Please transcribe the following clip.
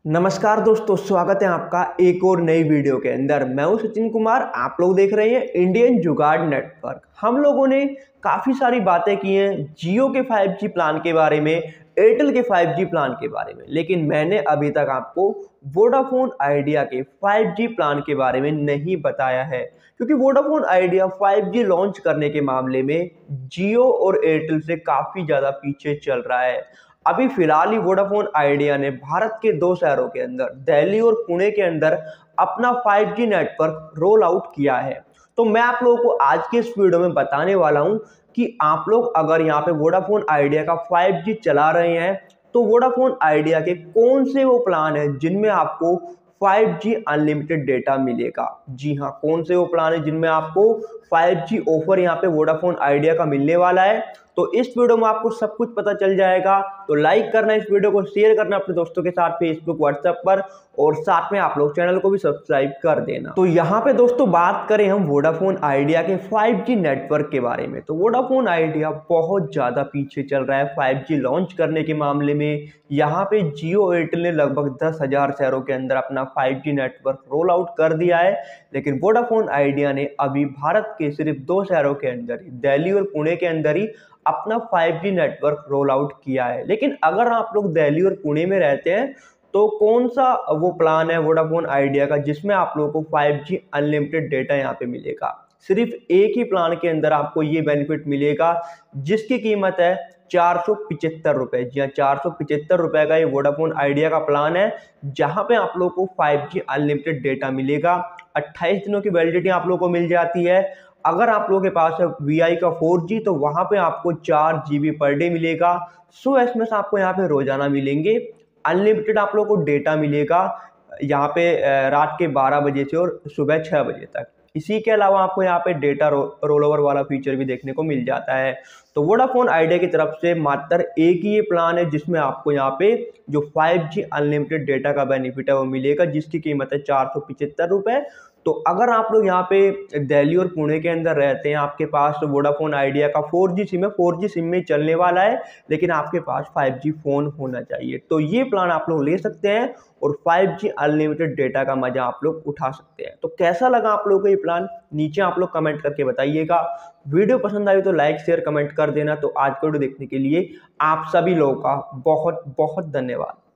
नमस्कार दोस्तों, स्वागत है आपका एक और नई वीडियो के अंदर। मैं हूं सचिन कुमार। आप लोग देख रहे हैं इंडियन जुगाड़ नेटवर्क। हम लोगों ने काफ़ी सारी बातें की हैं जियो के 5G प्लान के बारे में, एयरटेल के 5G प्लान के बारे में, लेकिन मैंने अभी तक आपको वोडाफोन आइडिया के 5G प्लान के बारे में नहीं बताया है, क्योंकि वोडाफोन आइडिया 5G लॉन्च करने के मामले में जियो और एयरटेल से काफ़ी ज़्यादा पीछे चल रहा है। अभी फिलहाल ही वोडाफोन आइडिया ने भारत के दो शहरों के अंदर, दिल्ली और पुणे के अंदर, अपना 5G नेटवर्क रोल आउट किया है। तो मैं आप लोगों को आज के इस वीडियो में बताने वाला हूं कि आप लोग अगर यहाँ पे वोडाफोन आइडिया का 5G चला रहे हैं तो वोडाफोन आइडिया के कौन से वो प्लान है जिनमें आपको 5G अनलिमिटेड डेटा मिलेगा। जी हाँ, कौन से वो प्लान है जिनमें आपको 5G ऑफर यहाँ पे वोडाफोन आइडिया का मिलने वाला है। तो इस वीडियो में आपको सब कुछ पता चल जाएगा। तो लाइक करना, इस वीडियो को शेयर करना अपने दोस्तों के साथ फेसबुक व्हाट्सएप पर, और साथ में आप लोग चैनल को भी सब्सक्राइब कर देना। तो यहाँ पे दोस्तों बात करें हम वोडाफोन आइडिया के 5G नेटवर्क के बारे में, तो वोडाफोन आइडिया बहुत ज़्यादा पीछे चल रहा है 5G लॉन्च करने के मामले में। यहाँ पे जियो एयरटेल ने लगभग 10,000 शहरों के अंदर अपना 5G नेटवर्क रोल आउट कर दिया है, लेकिन वोडाफोन आइडिया ने अभी भारत के सिर्फ दो शहरों के अंदर ही, दिल्ली और पुणे के अंदर ही, अपना 5G नेटवर्क रोल आउट किया है। लेकिन अगर आप लोग दिल्ली और पुणे में रहते हैं तो कौन सा वो प्लान है वोडाफोन आइडिया का जिसमें आप लोगों को 5G अनलिमिटेड डेटा यहाँ पे मिलेगा। सिर्फ एक ही प्लान के अंदर आपको ये बेनिफिट मिलेगा जिसकी कीमत है 475 रुपए। जी हाँ, 475 रुपए का ये वोडाफोन आइडिया का प्लान है, जहां पे आप लोगों को 5G अनलिमिटेड डेटा मिलेगा। 28 दिनों की वैलिडिटी आप लोगों को मिल जाती है। अगर आप लोगों के पास है VI का 4G तो वहां पे आपको 4 GB पर डे मिलेगा। 100 SMS आपको यहाँ पे रोजाना मिलेंगे। अनलिमिटेड आप लोगों को डेटा मिलेगा यहाँ पे रात के 12 बजे से और सुबह 6 बजे तक। इसी के अलावा आपको यहाँ पे डेटा रोल ओवर वाला फीचर भी देखने को मिल जाता है। तो वोडाफोन आइडिया की तरफ से मात्र एक ही ये प्लान है जिसमें आपको यहाँ पे जो 5G अनलिमिटेड डेटा का बेनिफिट है वो मिलेगा, जिसकी कीमत है 475 रुपए। तो अगर आप लोग यहाँ पे दिल्ली और पुणे के अंदर रहते हैं, आपके पास तो वोडाफोन आइडिया का 4G सिम है, 4G सिम में चलने वाला है, लेकिन आपके पास 5G फोन होना चाहिए, तो ये प्लान आप लोग ले सकते हैं और 5G अनलिमिटेड डेटा का मजा आप लोग उठा सकते हैं। तो कैसा लगा आप लोगों को ये प्लान, नीचे आप लोग कमेंट करके बताइएगा। वीडियो पसंद आई तो लाइक शेयर कमेंट कर देना। तो आज का वीडियो देखने के लिए आप सभी लोगों का बहुत बहुत धन्यवाद।